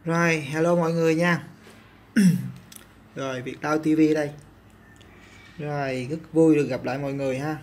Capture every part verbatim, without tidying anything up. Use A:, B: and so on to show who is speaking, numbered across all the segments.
A: Rồi, hello mọi người nha. Rồi, Viettel ti vi đây. Rồi, rất vui được gặp lại mọi người ha.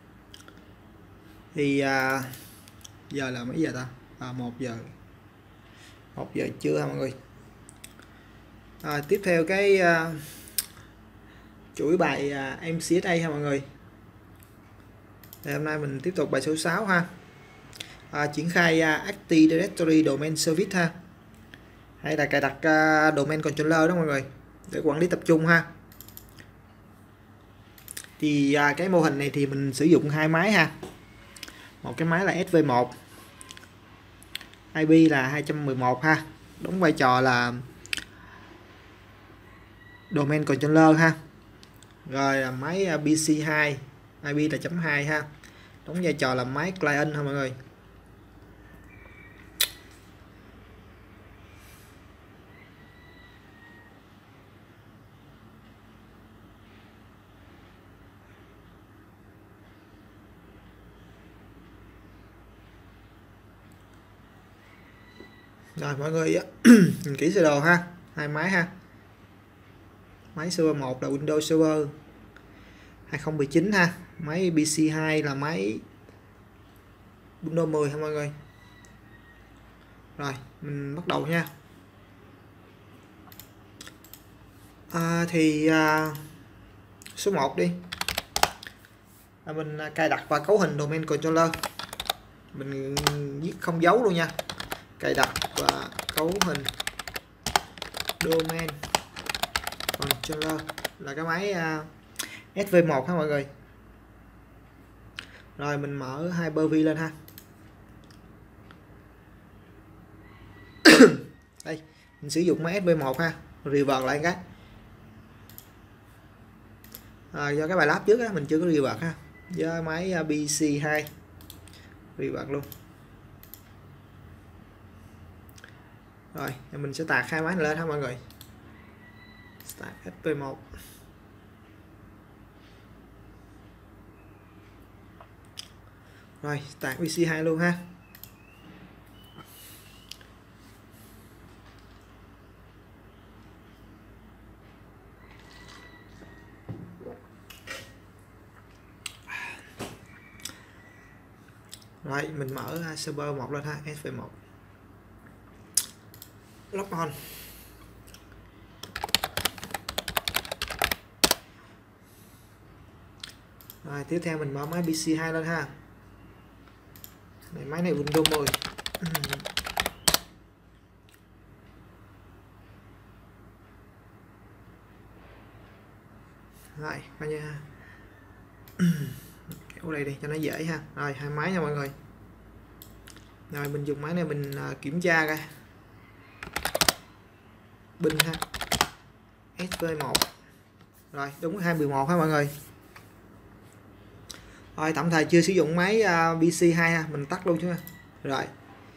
A: Thì à, giờ là mấy giờ ta? À, một giờ. một giờ trưa ha mọi người. À, tiếp theo cái à, chuỗi bài à, em xê ét a ha mọi người. Thì hôm nay mình tiếp tục bài số sáu ha. À, triển khai à, Active Directory Domain Service ha. Hay là cài đặt à, Domain Controller đó mọi người, để quản lý tập trung ha. Thì à, cái mô hình này thì mình sử dụng hai máy ha. Một cái máy là ét vê một, i pê là hai trăm mười một ha, đóng vai trò là Domain Controller ha. Rồi là máy pê xê hai, i pê là chấm hai ha, đóng vai trò là máy client ha mọi người. Rồi mọi người nhìn kỹ sơ đồ ha, hai máy ha. Máy server một là Windows Server hai không một chín ha, máy pê xê hai là máy Windows mười ha mọi người. Rồi mình bắt đầu nha. À, thì à, số một đi, à, mình cài đặt và cấu hình Domain Controller, mình viết không dấu luôn nha. Cài đặt và cấu hình Domain Controller là cái máy uh, ét vê một ha mọi người. Rồi mình mở Hyper-V lên ha. Đây, mình sử dụng máy ét vê một ha, revert lại cái. À, do cái bài lab trước á, mình chưa có revert ha. Do máy uh, pê xê hai revert luôn. Rồi mình sẽ tạc hai máy này lên ha mọi người. Start ét vê một. Rồi tạc pê xê hai luôn ha. Rồi mình mở server một lên ha, ét vê một. Log on. Rồi tiếp theo mình mở máy pê xê hai lên ha. Này, máy này Windows mười. Rồi coi như kéo đây đi cho nó dễ ha. Rồi hai máy nha mọi người. Rồi mình dùng máy này mình uh, kiểm tra coi pin ha, ét vê một. Rồi đúng hai mười một ha mọi người. Rồi tạm thời chưa sử dụng máy uh, pê xê hai ha, mình tắt luôn chứ. Rồi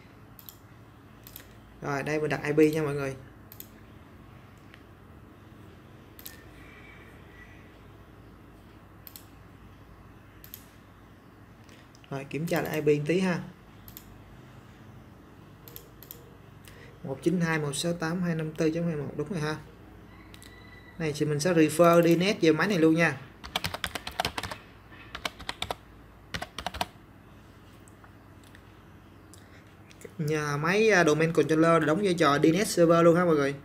A: rồi đây mình đặt i pê nha mọi người. Rồi kiểm tra lại i pê một tí ha. một chín hai một sáu tám hai năm tư chấm hai một đúng rồi ha. Này thì mình sẽ refer đi net về máy này luôn nha. Nhà máy Domain Controller đóng vai trò đê en ét server luôn ha mọi người.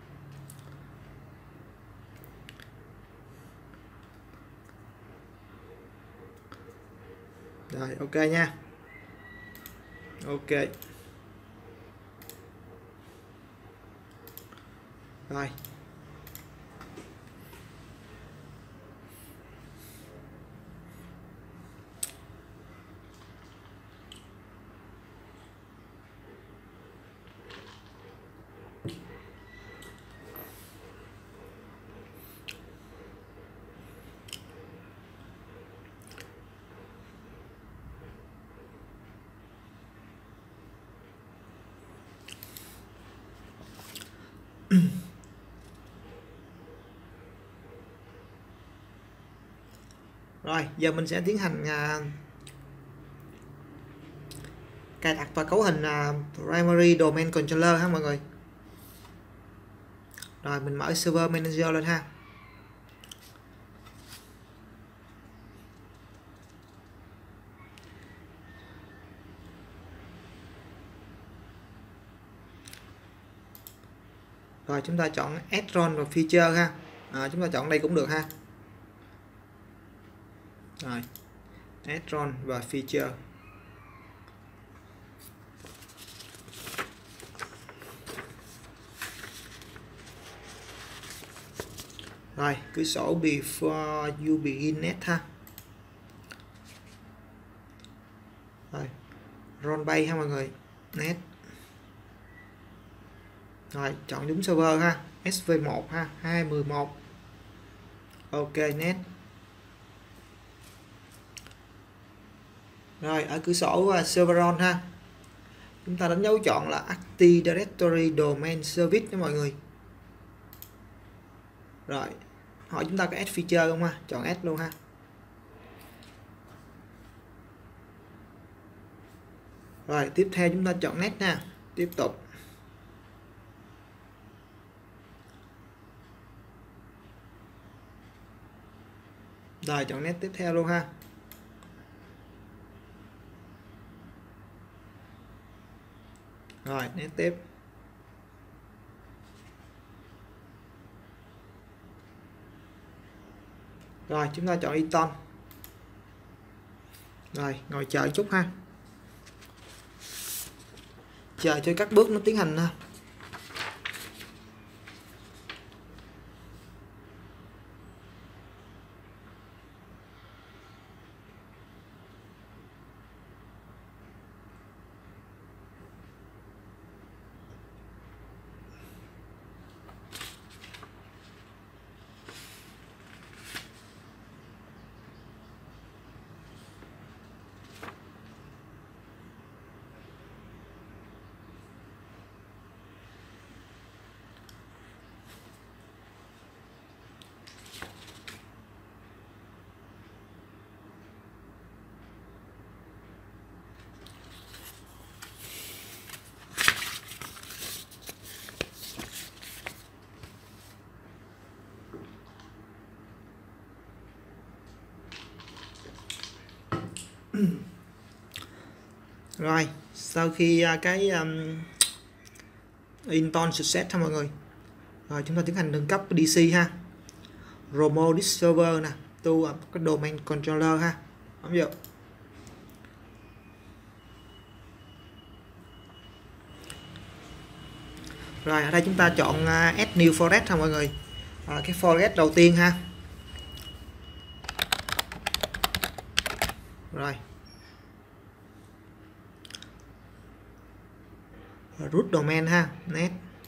A: Rồi ok nha. Ok. Rồi. Rồi giờ mình sẽ tiến hành uh, cài đặt và cấu hình uh, Primary Domain Controller ha mọi người. Rồi mình mở server manager lên ha. Rồi chúng ta chọn add-on và feature ha. À, chúng ta chọn đây cũng được ha. Rồi add-on và feature. Rồi cứ sổ before you begin net ha. Rồi run bay ha mọi người, net. Rồi chọn đúng server ha, S V một ha, hai một một. Ok net. Rồi ở cửa sổ uh, serveron ha, chúng ta đánh dấu chọn là Active Directory Domain Service nha mọi người. Rồi hỏi chúng ta có add feature không ha, chọn add luôn ha. Rồi tiếp theo chúng ta chọn net nha, tiếp tục. Rồi chọn net tiếp theo luôn ha. Rồi net tiếp. Rồi chúng ta chọn Eton. Rồi ngồi chờ chút ha, chờ cho các bước nó tiến hành ha. Rồi sau khi uh, cái um, Eton success ha mọi người, rồi chúng ta tiến hành nâng cấp đê xê ha, remote disk server nè, tu uh, cái domain controller ha, không được. Rồi ở đây chúng ta chọn uh, add new forest ha mọi người, à, cái forest đầu tiên ha. Rồi root domain ha, net.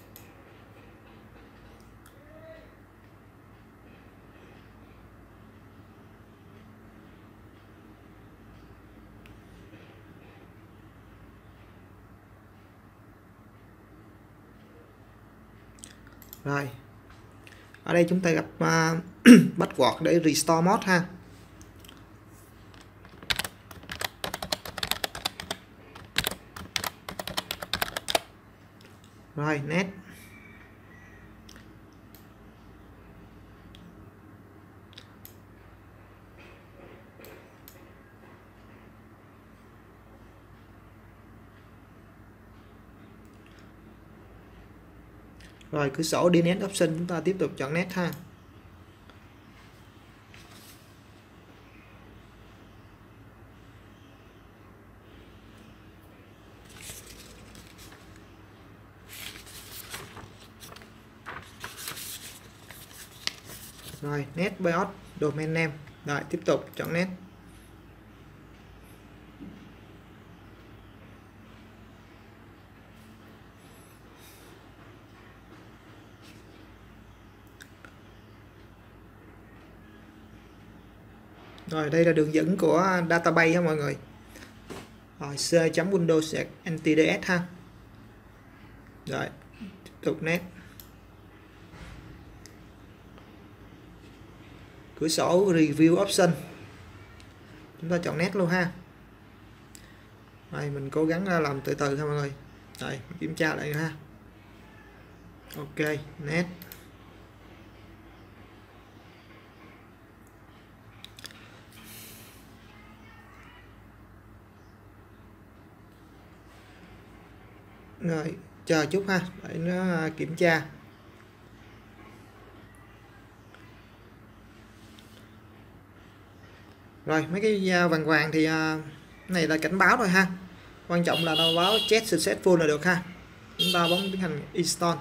A: Rồi ở đây chúng ta gặp uh, password để restore mod ha. Rồi net. Rồi cửa sổ đê en ét option chúng ta tiếp tục chọn net ha. Rồi net bios domain name. Rồi tiếp tục chọn net. Rồi đây là đường dẫn của database ha mọi người. Rồi c.windows ntds ha. Rồi tiếp tục net. Cửa sổ review option chúng ta chọn net luôn ha. Rồi mình cố gắng làm từ từ ha mọi người. Rồi kiểm tra lại ha. Ok net. Rồi chờ chút ha, để nó kiểm tra. Rồi mấy cái vàng vàng thì cái này là cảnh báo thôi ha, quan trọng là nó báo chat successful là được ha. Chúng ta bấm tiến hành install.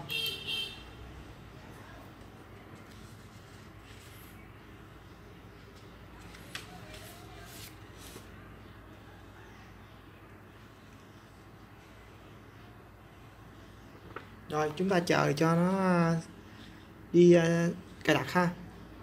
A: Rồi chúng ta chờ cho nó đi uh, cài đặt ha.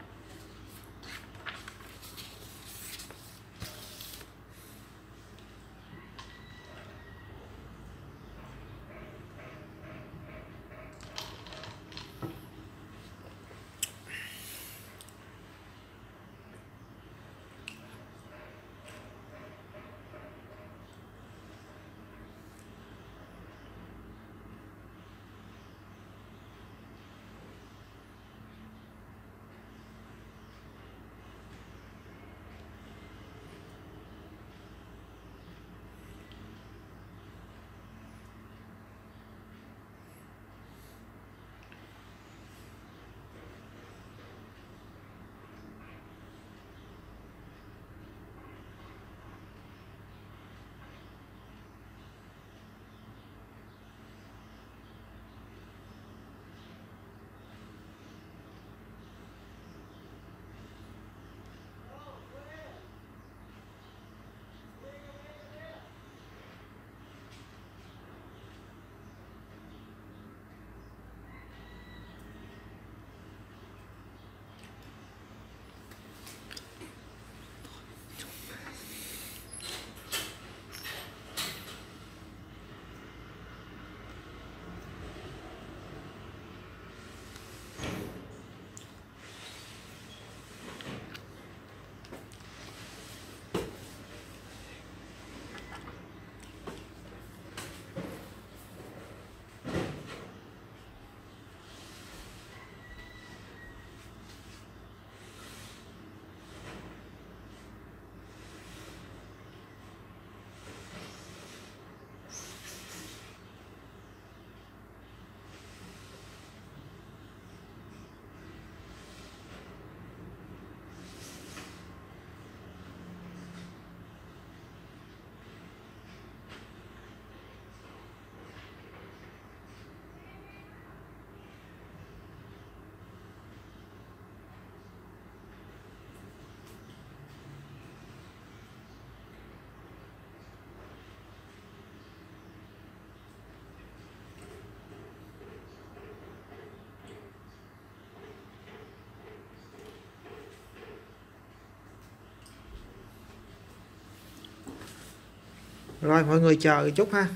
A: Rồi mọi người chờ chút ha.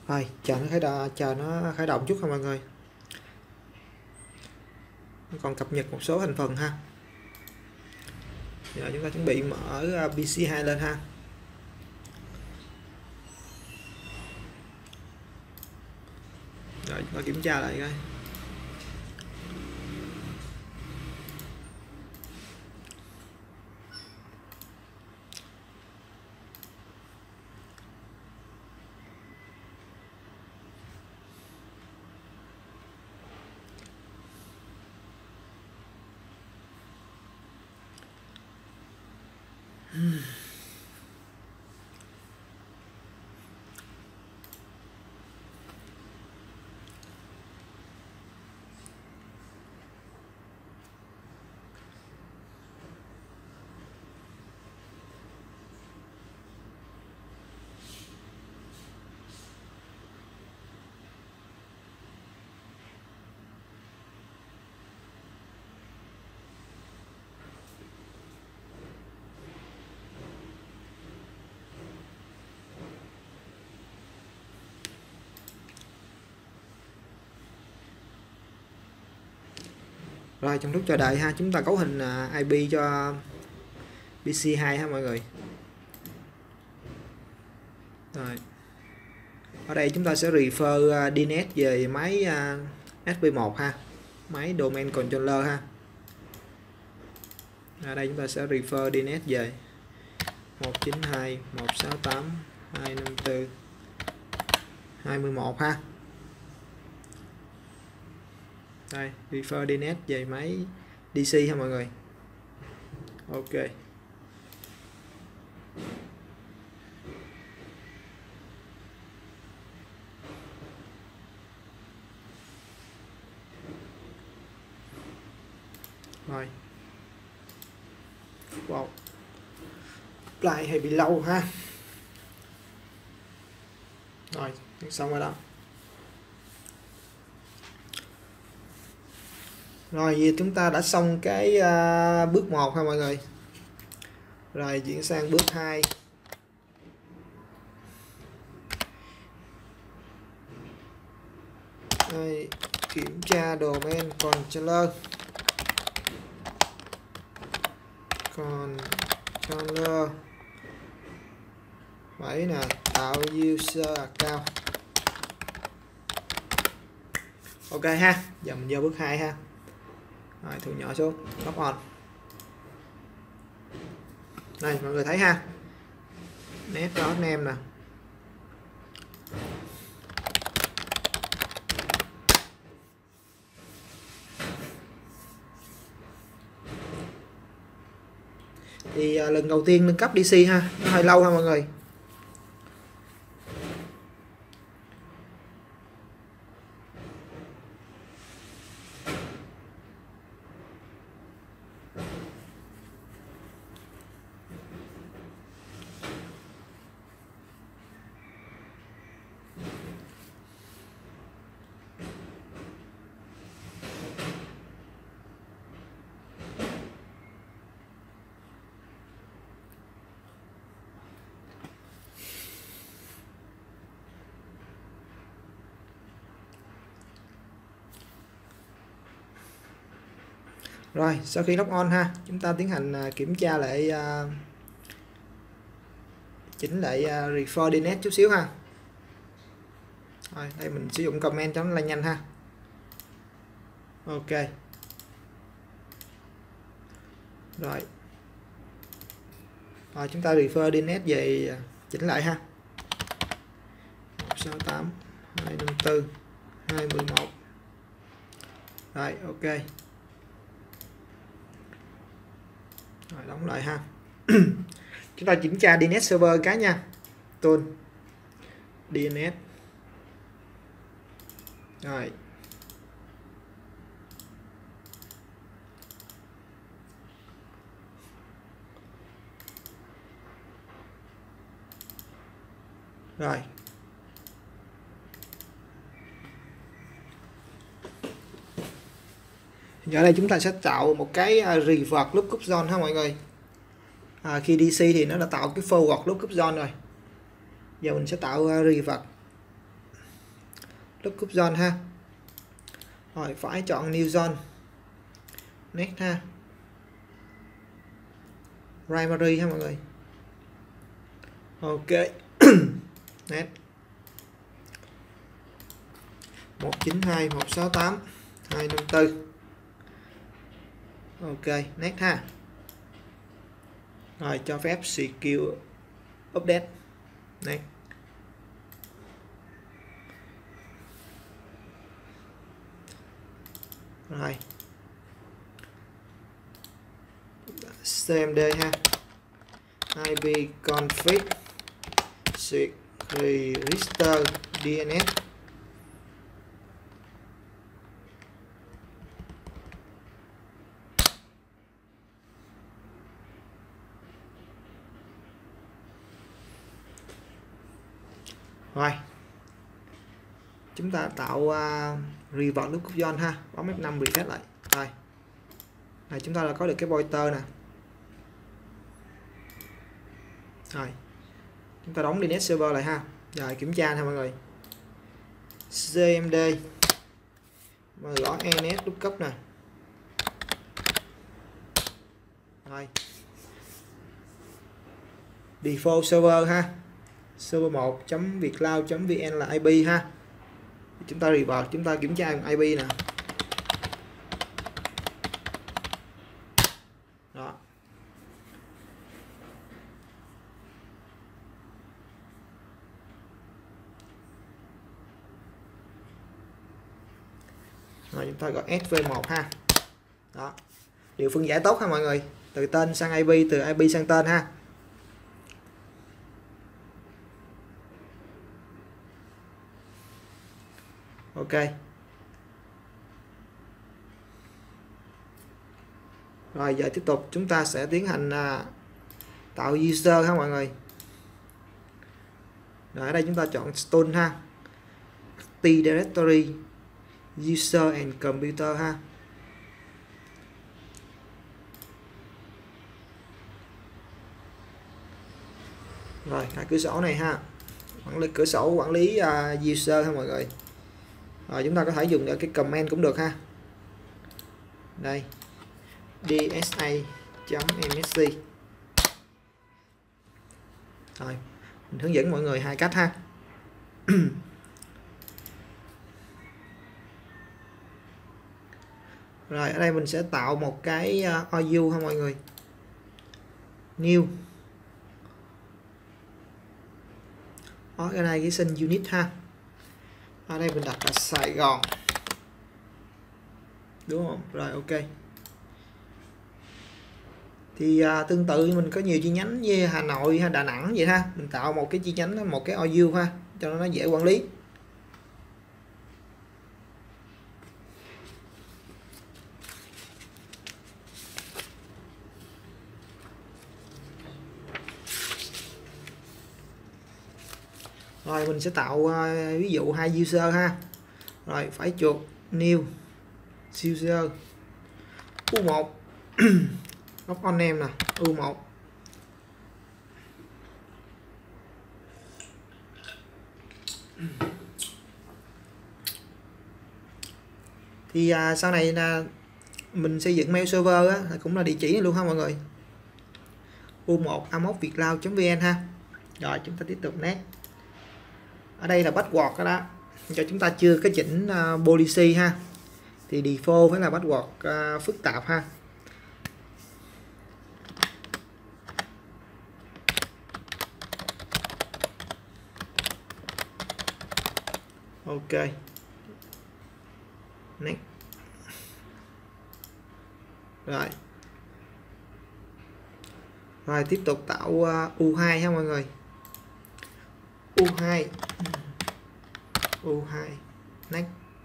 A: Rồi chờ nó khởi động, chờ nó khởi động chút ha mọi người. Nó còn cập nhật một số thành phần ha. Giờ chúng ta chuẩn bị mở pê xê hai lên ha. Rồi chúng ta kiểm tra lại coi. Hmm. Rồi trong lúc chờ đợi ha, chúng ta cấu hình i pê cho pê xê hai ha mọi người. Rồi. Ở đây chúng ta sẽ refer đê net về máy ét pê một ha, máy domain controller ha. Ở đây chúng ta sẽ refer đê net về một chín hai một sáu tám hai năm tư hai một ha. Đây, refer đê net về máy đê xê ha mọi người. Ok. Rồi. Wow. Apply hay bị lâu ha. Rồi, xong rồi đó. Rồi chúng ta đã xong cái uh, bước một ha mọi người. Rồi chuyển sang bước hai. Đây, kiểm tra domain controller. Controller. Vậy nè, tạo user account. Ok ha, giờ mình vô bước hai ha. Rồi thu nhỏ xuống, log on. Đây mọi người thấy ha, net đó name nè. Thì uh, lần đầu tiên nâng cấp đê xê ha, nó hơi lâu ha mọi người. Rồi sau khi log on ha, chúng ta tiến hành uh, kiểm tra lại uh, chỉnh lại uh, refer đê net chút xíu ha. Rồi đây mình sử dụng comment cho nó là nhanh ha. Ok. Rồi. Rồi chúng ta refer đê net về uh, chỉnh lại ha. một sáu tám hai năm tư hai một. Rồi ok. Rồi đóng lại ha. Chúng ta kiểm tra đê net server cái nha. Tool đê net. Rồi. Rồi. Ở đây chúng ta sẽ tạo một cái revert lookup zone ha mọi người. À, khi đê xê thì nó đã tạo cái forward lookup zone rồi. Giờ mình sẽ tạo revert. lookup zone ha. Rồi phải chọn new zone. Next ha. Primary ha mọi người. Ok. Next. một chín hai một sáu tám hai năm tư. Ok, next ha. Rồi cho phép secure update. Next. Rồi. cmd ha. ipconfig register đê en ét. Rồi chúng ta tạo uh, revert lookup zone ha, bấm F năm reset lại. Rồi này chúng ta là có được cái pointer nè. Rồi chúng ta đóng đê en ét server lại ha. Rồi kiểm tra nha mọi người. cmd mà gõ en ét lookup nè. Rồi default server ha, server một chấm vietcloud chấm vn là i pê ha. Chúng ta revert, chúng ta kiểm tra i pê nè. Đó. Rồi chúng ta gọi ét vê một ha. Đó. Điều phân giải tốt ha mọi người, từ tên sang i pê, từ i pê sang tên ha. Ok. Rồi giờ tiếp tục chúng ta sẽ tiến hành à, tạo user ha mọi người. Rồi ở đây chúng ta chọn stone ha. T directory user and computer ha. Rồi hai cửa sổ này ha. Quản lý cửa sổ quản lý uh, user ha mọi người. Rồi chúng ta có thể dùng ở cái comment cũng được ha. Đây dsa.msc. Rồi mình hướng dẫn mọi người hai cách ha. Rồi ở đây mình sẽ tạo một cái uh, o u ha mọi người. New Organization Unit ha. Ở đây mình đặt là Sài Gòn, đúng không? Rồi ok. Thì à, tương tự mình có nhiều chi nhánh như Hà Nội hay Đà Nẵng vậy ha, mình tạo một cái chi nhánh, một cái o u ha, cho nó dễ quản lý. Rồi mình sẽ tạo uh, ví dụ hai user ha. Rồi phải chuột new user u một log on name nè, u một. Thì uh, sau này là mình xây dựng mail server á, cũng là địa chỉ này luôn ha mọi người. u một amos vietcloud chấm vn ha. Rồi chúng ta tiếp tục next. Ở đây là password đó, đó. Cho chúng ta chưa có chỉnh uh, policy ha. Thì default phải là password uh, phức tạp ha. Ok. Next. Rồi. Rồi tiếp tục tạo uh, u hai ha mọi người. u hai u hai next.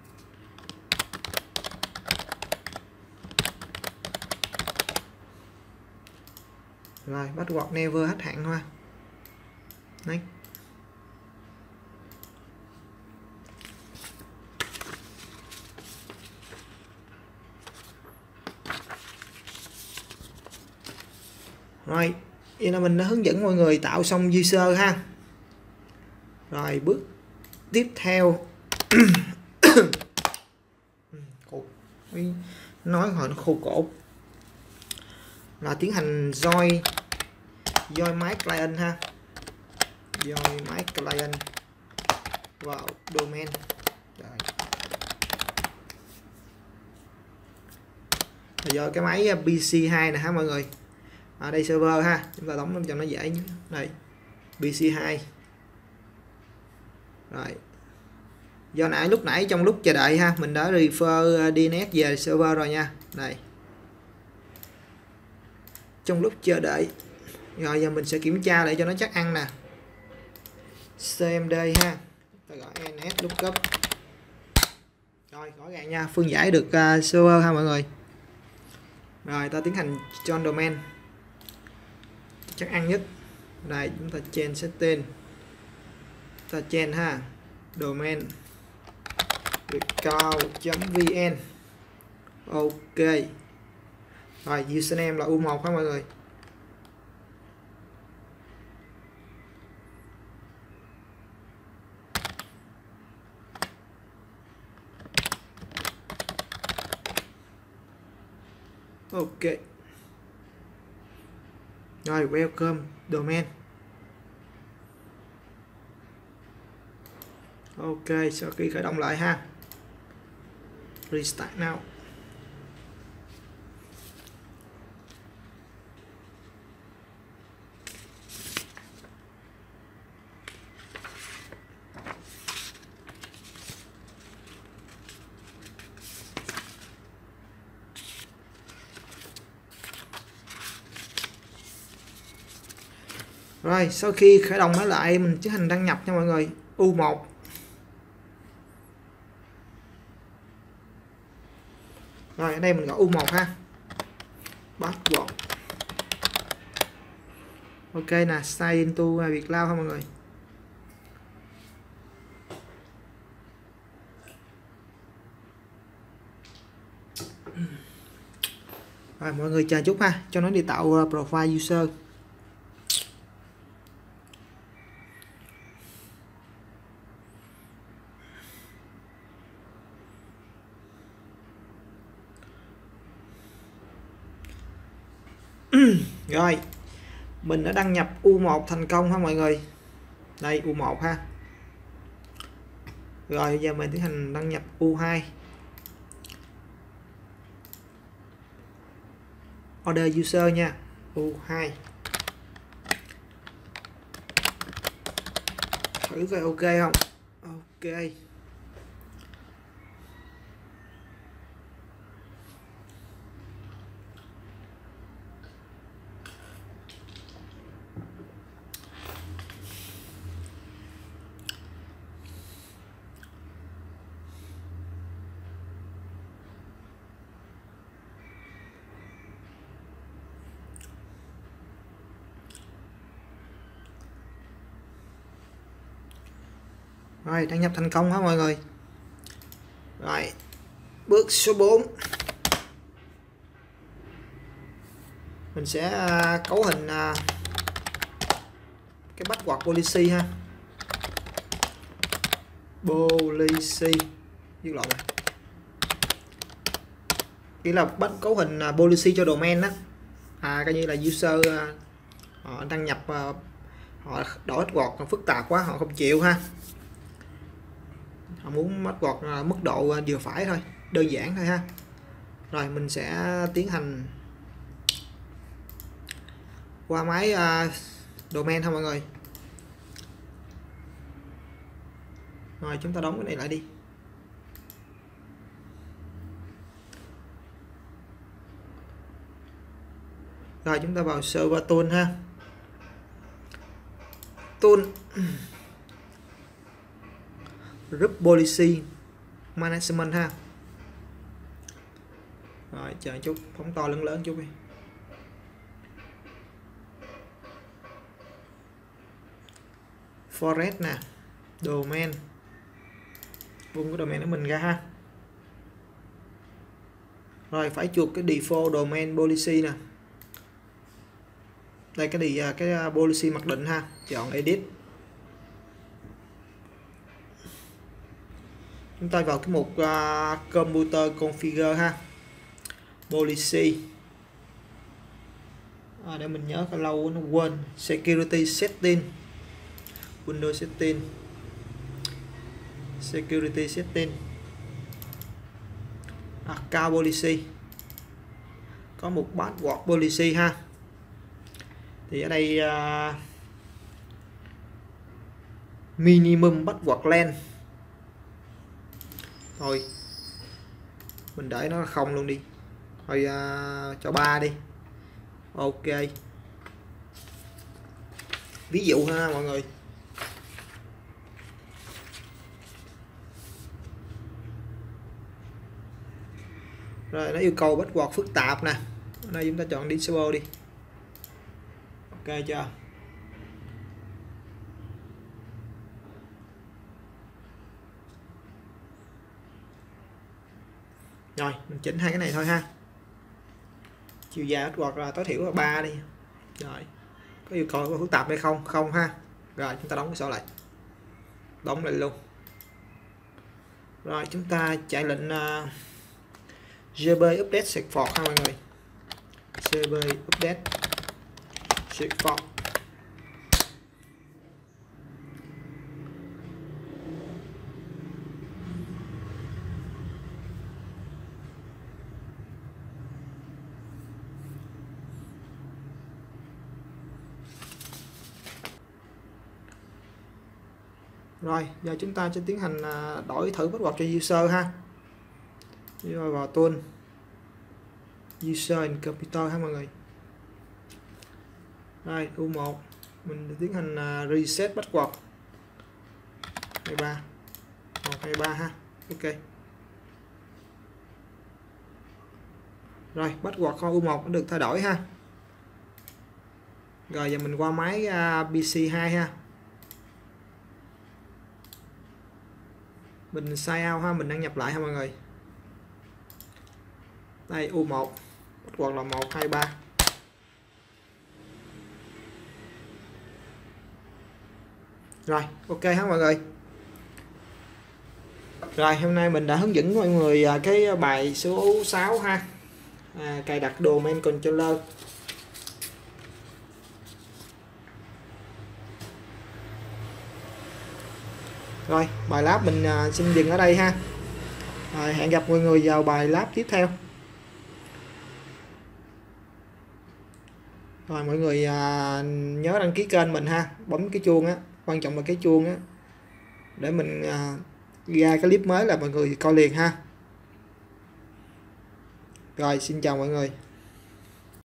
A: Rồi bắt quạt never hết hạn hoa. Next. Rồi vậy là mình đã hướng dẫn mọi người tạo xong user ha. Rồi bước tiếp theo Khổ. Nói hồi nó khô cổ. Là tiến hành join join máy client ha, join máy client vào domain. Rồi. Do cái máy pê xê hai nè ha mọi người, ở đây server ha, chúng ta đóng cho nó dễ nhé. Đây pê xê hai. Rồi do nãy lúc nãy trong lúc chờ đợi ha, mình đã refer đê en ét về server rồi nha. Đây trong lúc chờ đợi, rồi giờ mình sẽ kiểm tra để cho nó chắc ăn nè. xê em đê ha, ta gọi en ét lookup. Rồi rõ ràng nha, phân giải được uh, server ha mọi người. Rồi ta tiến hành chọn domain chắc ăn nhất. Đây chúng ta change setting, ta change ha domain record.vn. Ok rồi, username là u một ha mọi người. Ok rồi, welcome domain. Ok, sau khi khởi động lại ha, restart now. Rồi sau khi khởi động nó lại, mình tiến hành đăng nhập nha mọi người. u một. Rồi ở đây mình gọi u một ha, password. Ok nè, sign into Vietcloud ha mọi người. Rồi mọi người chờ chút ha, cho nó đi tạo profile user. Rồi mình đã đăng nhập u một thành công ha mọi người. Đây u một ha. Rồi giờ mình tiến hành đăng nhập u hai. Order user nha, u hai. Thử coi ok không. Ok. Rồi đăng nhập thành công hả mọi người. Rồi bước số bốn, mình sẽ cấu hình cái password policy ha, policy viết lộn, chỉ là bắt cấu hình policy cho domain đó, à coi như là user họ đăng nhập họ đổi password phức tạp quá họ không chịu ha, họ muốn password mức độ vừa phải thôi, đơn giản thôi ha. Rồi mình sẽ tiến hành qua máy uh, domain thôi mọi người. Rồi chúng ta đóng cái này lại đi. Rồi chúng ta vào server tool ha, tool group policy management ha. Rồi chờ chút, phóng to lớn lớn chút đi. Forest nè, domain, vùng cái domain của mình ra ha. Rồi phải chuột cái default domain policy nè. Đây cái đi cái policy mặc định ha, chọn edit. Chúng ta vào cái mục uh, computer configure ha, policy, à, để mình nhớ cái lâu nó quên, security setting, Windows setting, security setting, account policy, có một password policy ha. Thì ở đây uh, minimum password length, thôi mình để nó không luôn đi, thôi uh, cho ba đi, ok. Ví dụ ha mọi người, rồi nó yêu cầu password phức tạp nè, ở đây chúng ta chọn disable đi, ok chưa. Rồi mình chỉnh hai cái này thôi ha, chiều dài password là tối thiểu là ba đi. Rồi có yêu cầu phức tạp hay không? Không ha. Rồi chúng ta đóng cái sổ lại, đóng lại luôn. Rồi chúng ta chạy lệnh uh, gb update support ha mọi người, gb update support. Rồi giờ chúng ta sẽ tiến hành đổi thử password cho user ha. Rồi vào tool user and computer ha mọi người. Rồi u một mình tiến hành reset password hai ba một hai ba ha, ok. Rồi password kho u một đã được thay đổi ha. Rồi giờ mình qua máy pê xê hai ha, mình sign out ha, mình đăng nhập lại ha mọi người. Đây u một password là một hai ba. Rồi ok ha mọi người. Rồi hôm nay mình đã hướng dẫn mọi người cái bài số sáu ha, à, cài đặt domain controller. Rồi bài lab mình uh, xin dừng ở đây ha. Rồi, hẹn gặp mọi người vào bài lab tiếp theo. Rồi mọi người uh, nhớ đăng ký kênh mình ha, bấm cái chuông á, quan trọng là cái chuông á, để mình uh, ra cái clip mới là mọi người coi liền ha. Rồi xin chào mọi người.